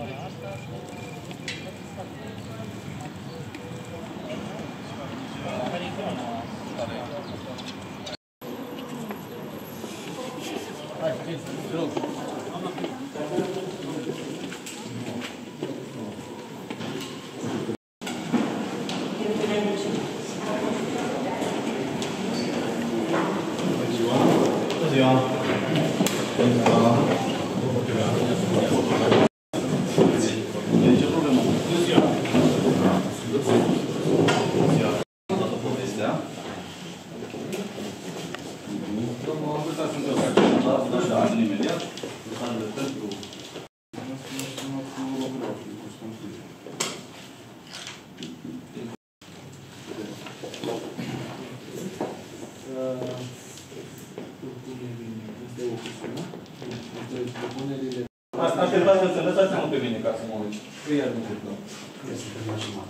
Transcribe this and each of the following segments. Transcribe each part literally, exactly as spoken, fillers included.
Așteptați să lăsați-mă pe mine ca să mă uit. Păi iar nu cred. Este pe mașină.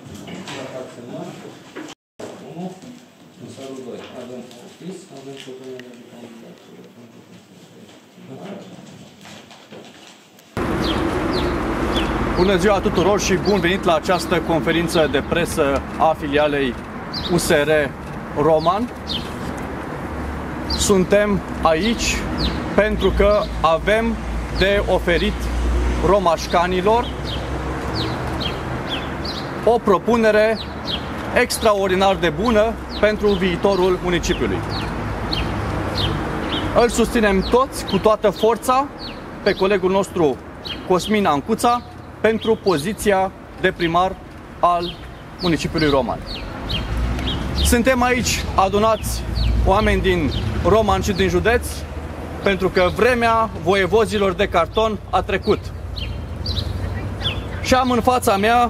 unu, dosarul doi. Avem opis, avem problemele de contact. Bună ziua tuturor și bun venit la această conferință de presă a filialei U S R Roman. Suntem aici pentru că avem de oferit romașcanilor o propunere extraordinar de bună pentru viitorul municipiului. Îl susținem toți cu toată forța pe colegul nostru Cosmin Ancuța pentru poziția de primar al municipiului Roman. Suntem aici adunați oameni din Roman și din județ pentru că vremea voievozilor de carton a trecut. Și am în fața mea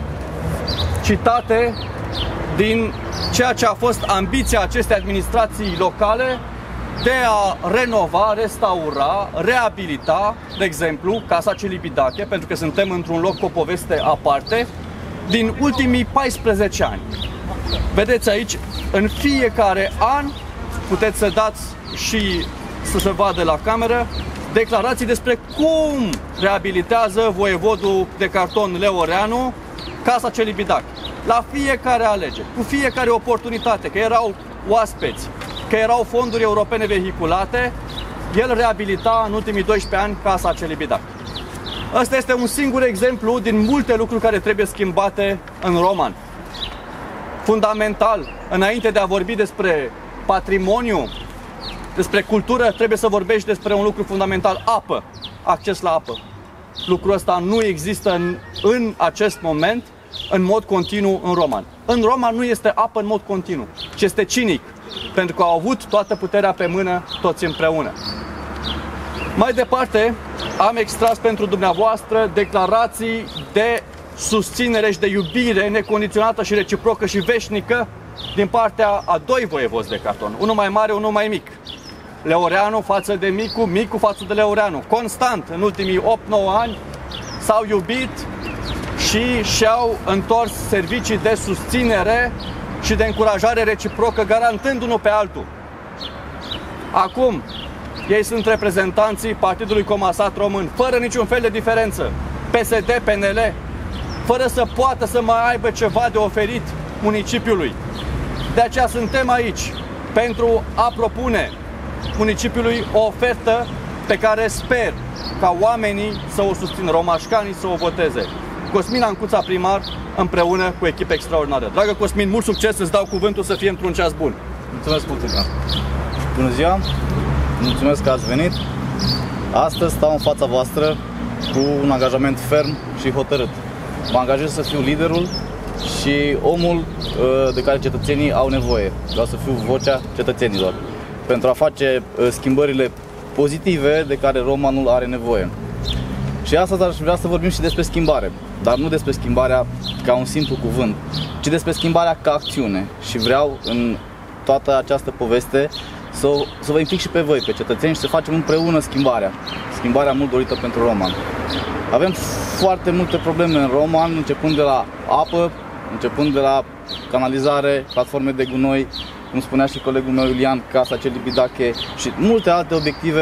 citate din ceea ce a fost ambiția acestei administrații locale de a renova, restaura, reabilita, de exemplu, Casa Celibidache, pentru că suntem într-un loc cu o poveste aparte, din ultimii paisprezece ani. Vedeți aici, în fiecare an, puteți să dați și să se vadă la cameră, declarații despre cum reabilitează voievodul de carton Leo Reanu Casa Celibidache. La fiecare alegere, cu fiecare oportunitate, că erau oaspeți, că erau fonduri europene vehiculate, el reabilita în ultimii doisprezece ani Casa Celibidache. Ăsta este un singur exemplu din multe lucruri care trebuie schimbate în Roman. Fundamental, înainte de a vorbi despre patrimoniu, despre cultură, trebuie să vorbești despre un lucru fundamental: apă, acces la apă. Lucrul ăsta nu există în, în acest moment în mod continuu în Roman. În Roman nu este apă în mod continuu, ci este cinic, pentru că au avut toată puterea pe mână toți împreună. Mai departe, am extras pentru dumneavoastră declarații de susținere și de iubire necondiționată și reciprocă și veșnică din partea a doi voievozi de carton, unul mai mare, unul mai mic. Leo Reanu față de Micu, Micu față de Leo Reanu. Constant, în ultimii opt nouă ani, s-au iubit și și-au întors servicii de susținere și de încurajare reciprocă, garantând unul pe altul. Acum, ei sunt reprezentanții Partidului Comasat Român, fără niciun fel de diferență, P S D, P N L, fără să poată să mai aibă ceva de oferit municipiului. De aceea suntem aici, pentru a propune municipiului o ofertă pe care sper ca oamenii să o susțină, romașcanii să o voteze. Cosmin Ancuța, primar, împreună cu echipă extraordinară. Dragă Cosmin, mult succes, îți dau cuvântul să fie într-un ceas bun. Mulțumesc mult, Ivan. Bună ziua, mulțumesc că ați venit. Astăzi stau în fața voastră cu un angajament ferm și hotărât. Mă angajez să fiu liderul și omul de care cetățenii au nevoie. Vreau să fiu vocea cetățenilor pentru a face schimbările pozitive de care Romanul are nevoie. Și astăzi aș vrea să vorbim și despre schimbare, dar nu despre schimbarea ca un simplu cuvânt, ci despre schimbarea ca acțiune. Și vreau în toată această poveste să, să vă implic și pe voi, pe cetățeni, și să facem împreună schimbarea. Schimbarea mult dorită pentru Roman. Avem foarte multe probleme în Roman, începând de la apă, începând de la canalizare, platforme de gunoi, cum spunea și colegul meu Iulian, Casa Celibidache și multe alte obiective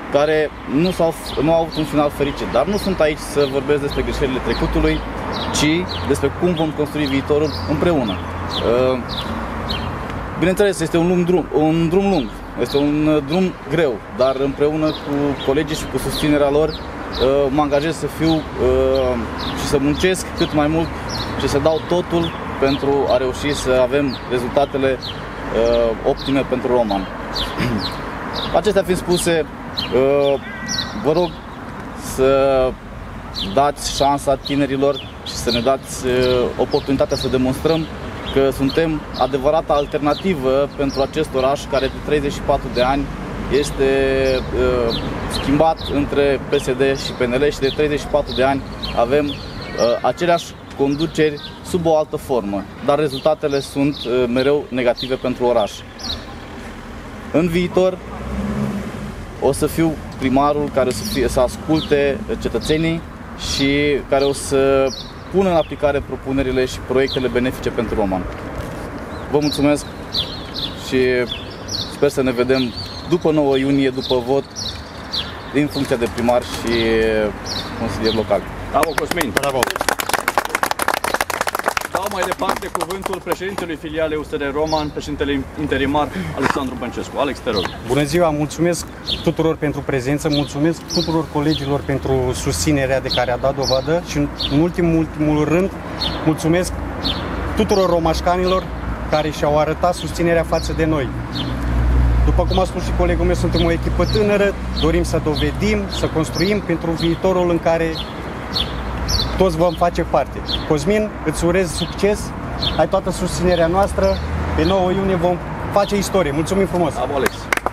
care nu, s-au, nu au avut un final fericit. Dar nu sunt aici să vorbesc despre greșelile trecutului, ci despre cum vom construi viitorul împreună. Bineînțeles, este un, lung drum, un drum lung, este un drum greu, dar împreună cu colegii și cu susținerea lor mă angajez să fiu și să muncesc cât mai mult și să dau totul pentru a reuși să avem rezultatele optime pentru Roman. Acestea fiind spuse, vă rog să dați șansa tinerilor și să ne dați oportunitatea să demonstrăm că suntem adevărata alternativă pentru acest oraș care de treizeci și patru de ani este uh, schimbat între P S D și P N L și de treizeci și patru de ani avem uh, aceleași conduceri sub o altă formă, dar rezultatele sunt uh, mereu negative pentru oraș. În viitor o să fiu primarul care o să, fie, să asculte cetățenii și care o să pună în aplicare propunerile și proiectele benefice pentru Roman. Vă mulțumesc și sper să ne vedem după nouă iunie, după vot, din funcția de primar și consilier local. Bravo, Cosmin! Bravo! Dau mai departe cuvântul președintelui filialei U S R Roman, președintele interimar Alexandru Băncescu. Alex, te rog. Bună ziua, mulțumesc tuturor pentru prezență, mulțumesc tuturor colegilor pentru susținerea de care a dat dovadă și în ultimul, ultimul rând mulțumesc tuturor romașcanilor care și-au arătat susținerea față de noi. După cum a spus și colegul meu, suntem o echipă tânără, dorim să dovedim, să construim pentru viitorul în care toți vom face parte. Cosmin, îți urez succes, ai toată susținerea noastră, pe nouă iunie vom face istorie. Mulțumim frumos! Bravo, Alex!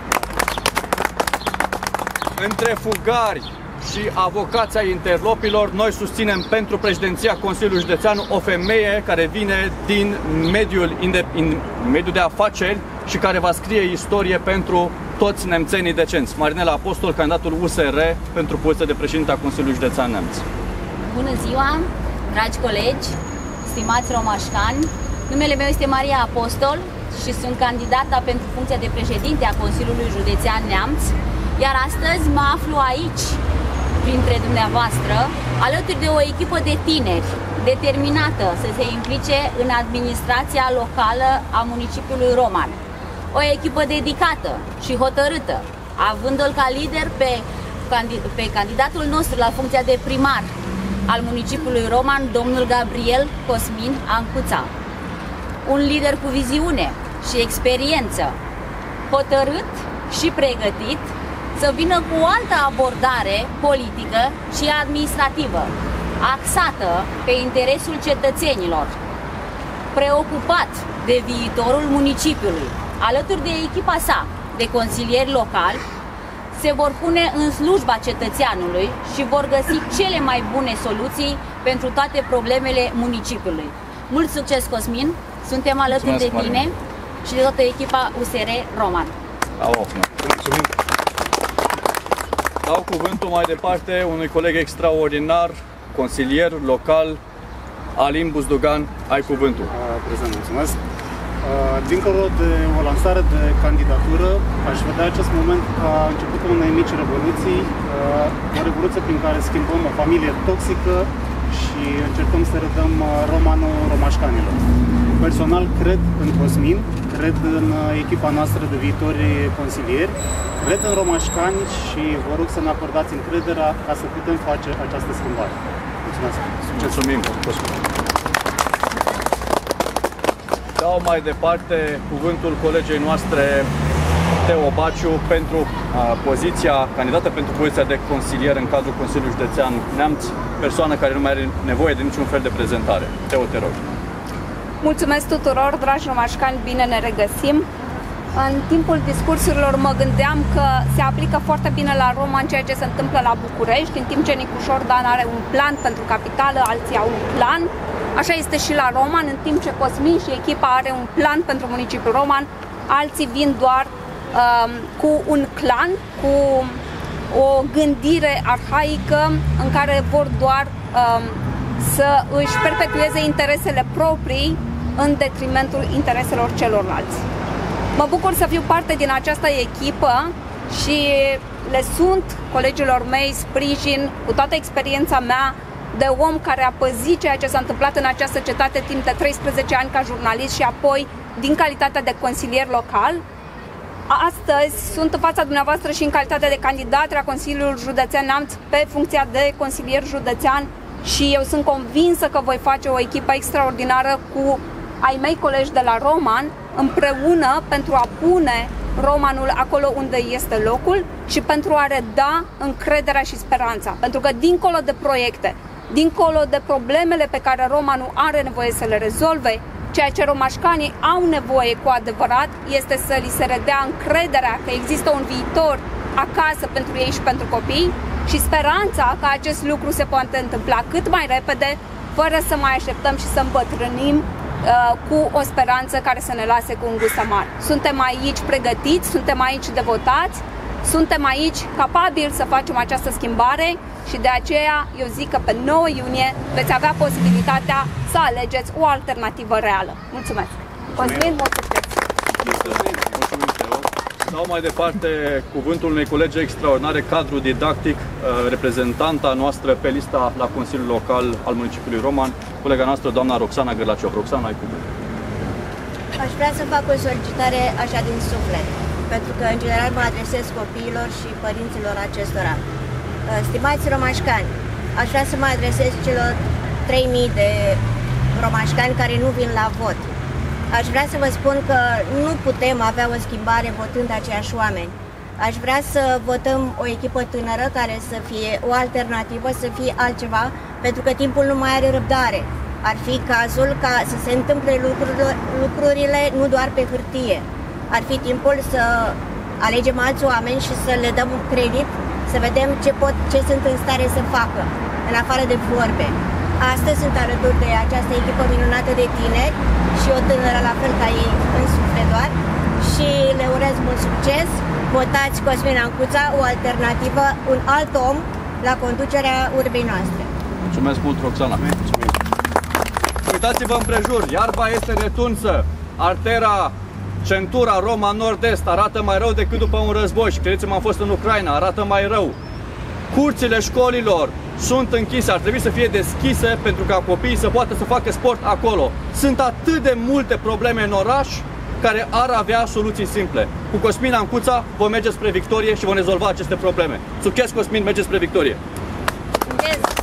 Între fugari și avocații ai interlopilor, noi susținem pentru președinția Consiliului Județean o femeie care vine din mediul, in mediul de afaceri și care va scrie istorie pentru toți nemțenii decenți. Marinela Apostol, candidatul U S R pentru poziția de președinte a Consiliului Județean Neamț. Bună ziua, dragi colegi, stimați romașcani! Numele meu este Maria Apostol și sunt candidata pentru funcția de președinte a Consiliului Județean Neamț, iar astăzi mă aflu aici, printre dumneavoastră, alături de o echipă de tineri determinată să se implice în administrația locală a municipiului Roman. O echipă dedicată și hotărâtă, având-l ca lider pe, pe candidatul nostru la funcția de primar al municipiului Roman, domnul Gabriel Cosmin Ancuța. Un lider cu viziune și experiență, hotărât și pregătit să vină cu o altă abordare politică și administrativă, axată pe interesul cetățenilor, preocupat de viitorul municipiului. Alături de echipa sa de consilieri locali, se vor pune în slujba cetățeanului și vor găsi cele mai bune soluții pentru toate problemele municipiului. Mult succes, Cosmin! Suntem alături Mulțumesc, de tine Maria. Și de toată echipa U S R Roman. Bravo! Mulțumim! Dau cuvântul mai departe unui coleg extraordinar, consilier local, Alin Buzdugan, ai cuvântul. Prezent, mulțumesc! Dincolo de o lansare de candidatură, aș vedea acest moment ca începutul unei mici revoluții, o revoluție prin care schimbăm o familie toxică și încercăm să redăm romanul romașcanilor. Personal cred în Cosmin, cred în echipa noastră de viitori consilieri, cred în romașcani și vă rog să ne acordați încrederea ca să putem face această schimbare. Mulțumesc! Succes! Mulțumim! Dau mai departe cuvântul colegei noastre Teo Baciu pentru a, poziția, candidată pentru poziția de consilier în cadrul Consiliului Județean Neamț, persoană care nu mai are nevoie de niciun fel de prezentare. Teo, te rog. Mulțumesc tuturor, dragi romașcani, bine ne regăsim. În timpul discursurilor mă gândeam că se aplică foarte bine la Roman ceea ce se întâmplă la București, în timp ce Nicușor Dan are un plan pentru capitală, alții au un plan. Așa este și la Roman, în timp ce Cosmin și echipa are un plan pentru municipiul Roman, alții vin doar um, cu un clan, cu o gândire arhaică în care vor doar um, să își perpetueze interesele proprii în detrimentul intereselor celorlalți. Mă bucur să fiu parte din această echipă și le sunt colegilor mei sprijin cu toată experiența mea de om care a păzit ceea ce s-a întâmplat în această cetate timp de treisprezece ani ca jurnalist și apoi din calitatea de consilier local. Astăzi sunt în fața dumneavoastră și în calitate de candidat la Consiliul Județean Neamț pe funcția de consilier județean și eu sunt convinsă că voi face o echipă extraordinară cu ai mei colegi de la Roman împreună pentru a pune Romanul acolo unde este locul și pentru a reda încrederea și speranța. Pentru că dincolo de proiecte, dincolo de problemele pe care Romanul are nevoie să le rezolve, ceea ce romașcanii au nevoie cu adevărat este să li se redea încrederea că există un viitor acasă pentru ei și pentru copii și speranța că acest lucru se poate întâmpla cât mai repede, fără să mai așteptăm și să îmbătrânim cu o speranță care să ne lase cu un gust amar. Suntem aici pregătiți, suntem aici devotați, suntem aici capabili să facem această schimbare și de aceea eu zic că pe nouă iunie veți avea posibilitatea să alegeți o alternativă reală. Mulțumesc! Cosmin, mult succes! Dau mai departe cuvântul unei colegi extraordinare, cadru didactic, reprezentanta noastră pe lista la Consiliul Local al municipiului Roman, colega noastră, doamna Roxana Gârlaciov. Roxana, ai cuvântul. Aș vrea să fac o solicitare așa din suflet, pentru că în general mă adresez copiilor și părinților acestora. Stimați romașcani, aș vrea să mă adresez celor trei mii de romașcani care nu vin la vot. Aș vrea să vă spun că nu putem avea o schimbare votând aceiași oameni. Aș vrea să votăm o echipă tânără care să fie o alternativă, să fie altceva, pentru că timpul nu mai are răbdare. Ar fi cazul ca să se întâmple lucrurile, lucrurile nu doar pe hârtie. Ar fi timpul să alegem alți oameni și să le dăm credit, să vedem ce, pot, ce sunt în stare să facă, în afară de vorbe. Astăzi sunt alături de această echipă minunată de tineri și o tânără la fel ca ei în suflet doar și le urez mult succes. Votați Cosmin Ancuța, o alternativă, un alt om la conducerea urbei noastre. Mulțumesc mult, Roxana. Uitați-vă împrejur, iarba este retunsă, artera, centura Roma Nord-Est arată mai rău decât după un război și credeți-mă, am fost în Ucraina, arată mai rău. Curțile școlilor sunt închise, ar trebui să fie deschise pentru ca copiii să poată să facă sport acolo. Sunt atât de multe probleme în oraș care ar avea soluții simple. Cu Cosmin Ancuța vom merge spre victorie și vom rezolva aceste probleme. Succes, Cosmin, merge spre victorie! Yes.